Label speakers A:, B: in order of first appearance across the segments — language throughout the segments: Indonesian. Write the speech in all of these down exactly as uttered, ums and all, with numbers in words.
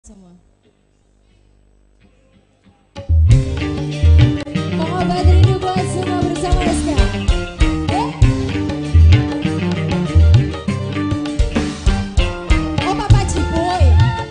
A: Semua. Pengobat rindu buat semua bersama Rizka. Eh? Oh Papa Cipoy.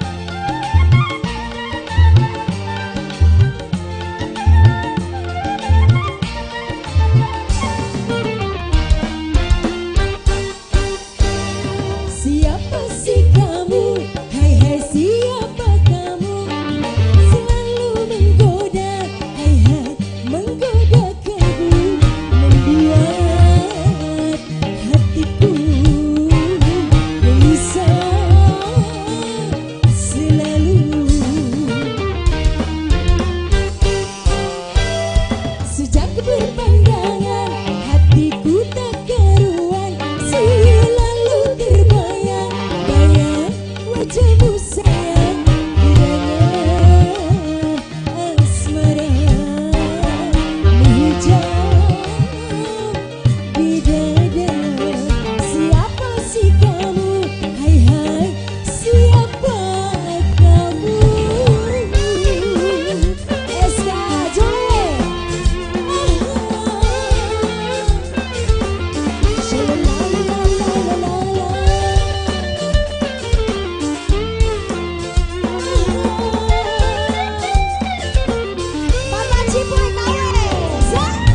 A: Siapa sih kamu? Hai hai siapa kamu? Selalu menggoda, hai hai menggoda kalbu, membuat hatiku gelisah selalu. Sejak berpandangan hatiku tak karuan, selalu terbayang bayang wajahmu sayang, kiranya asmara menghujam di dada. Siapa sih kamu? Hai hai siapa kamu? Eska Joe. Papa Cipoy kawes.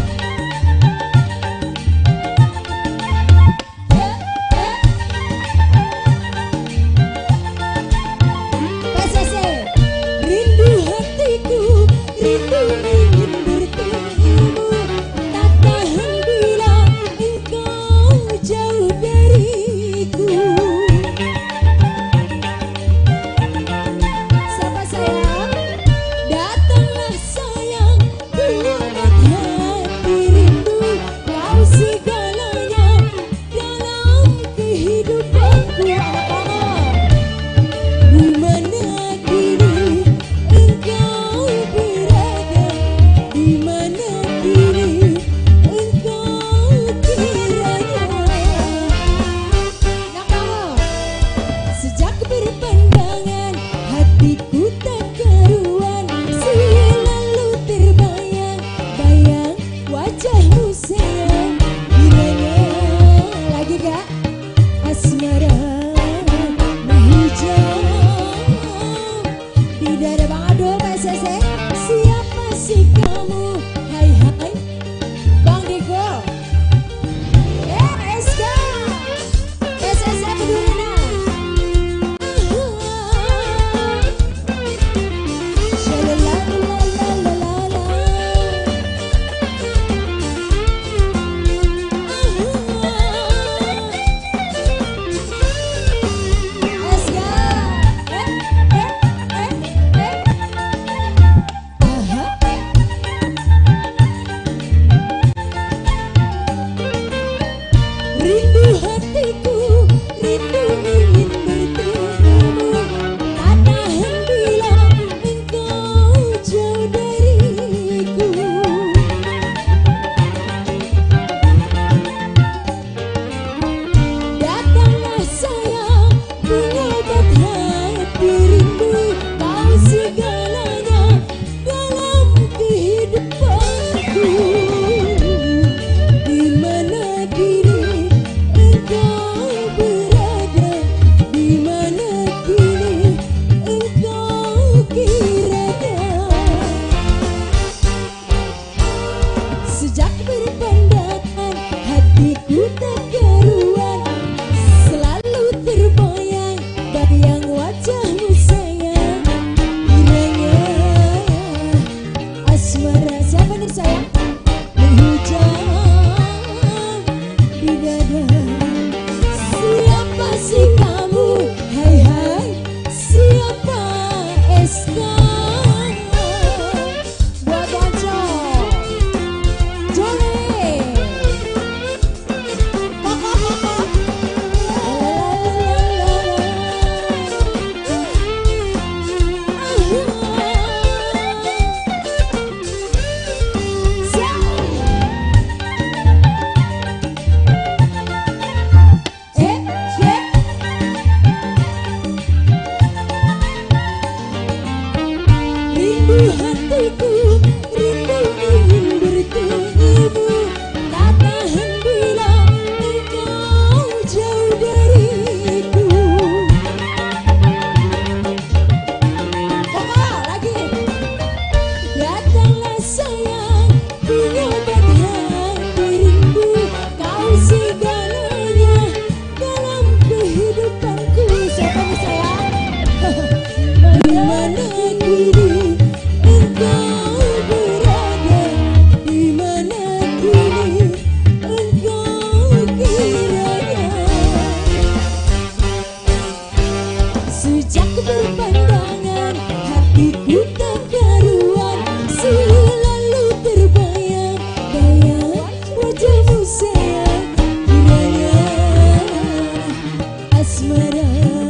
A: P C C. Rindu hatiku, rindu ingin bertemu, tak tahan bila engkau jauh dariku. Siapa sayang? Datanglah sayang, buat hati rindu, kau segalanya dalam kehidupanku. Di mana kini engkau berada? Di mana kini engkau kiranya? Nak kamu. Sejak berpandangan hatiku tak karuan, selalu terbayang bayang wajahmu sayang, kiranya lagi gak asmara menghujam di dada. Bang Adul P C C. Siapa sih kamu? Hai hai Bang Diko. Eh Eska P C C Pedulina. Rindu hatiku, rindu ingin bertemu, tak tahan bila engkau jauh dariku. Datanglah sayang, pengobat hati rindu, kau segalanya dalam kehidupanku. Di mana kini engkau berada? Di mana kini engkau kiranya? Sejak berpandangan hatiku tak karuan, selalu terbayang bayang wajahmu sayang, kiranya asmara. Siapa nih sayang? Menghujam di dada. Siapa sih kamu? Hai hai siapa? Eska buat Bonco Jole. Koko koko. Siap. Eh, eh. Rindu hatiku, rindu ingin bertemu. Tak tahan bila engkau jauh dariku. Pokok lagi. Datanglah sayang, pengobat hati rindu. Kau segalanya dalam kehidupanku. Siapa nih sayang? Dimana kini engkau berada, dimana kini engkau kiranya. Sejak berpandangan hatiku tak karuan, selalu terbayang-bayang wajahmu sayang. Kiranya asmara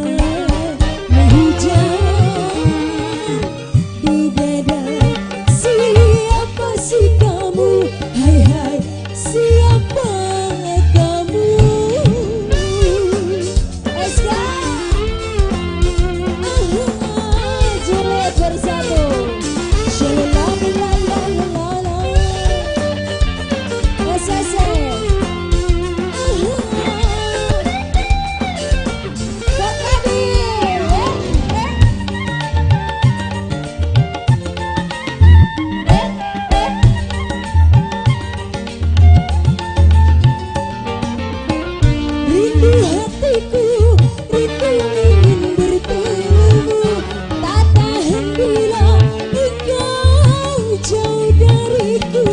A: hujan di dada. Siapa sih kamu? Hai hai, siapa kamu? Eska, ah, Juliet bersatu. Shalalalalala, S S E. Kak Kadir, eh, eh. Rindu hatiku, rindu ingin bertemu. Tak tahan bila engkau jauh dariku.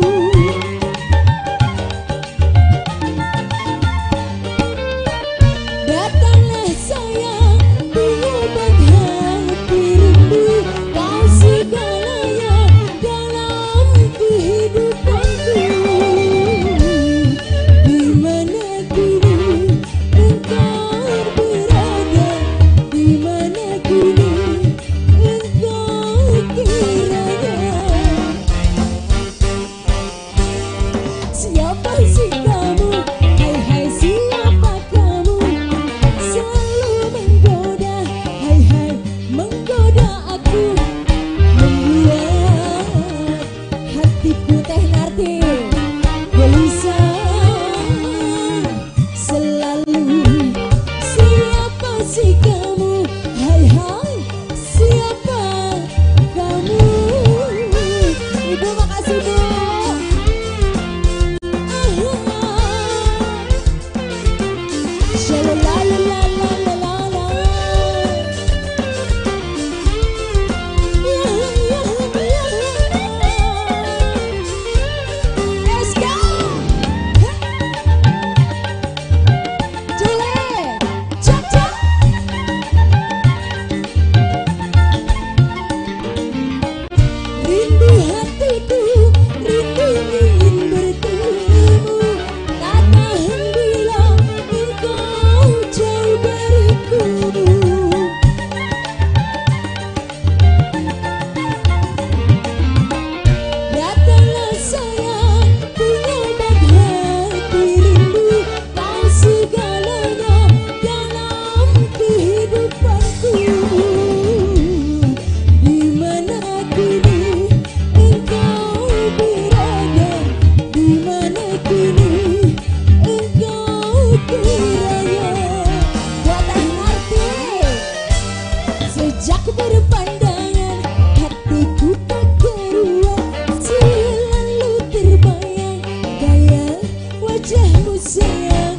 A: Datanglah sayang, pengobat hati rindu. Kau segalanya dalam kehidupanku. Dimana kini engkau berada, dimana kini engkau kiranya. Siapa sih kamu? Hai hai, siapa kamu? Selalu menggoda, hai hai, menggoda aku, membuat hatiku teh narti gelisah selalu. Siapa sih kamu? Hai hai, siapa kamu? Ibu makasih Bu. Shalalalalala. Ya, ya, ya. Let's go. Juliet, cak cak. Rindu hatiku, rindu ingin bertemu. Tak tahan bila engkau jauh dariku. Datanglah sayang, pengobat hati rindu. Kau segalanya dalam kehidupanku. Dimana kini engkau berada, dimana kini engkau kiranya. Buat teh ngerti. Sejak berpandangan hatiku tak keruan, selalu terbayang-bayang wajahmu sayang.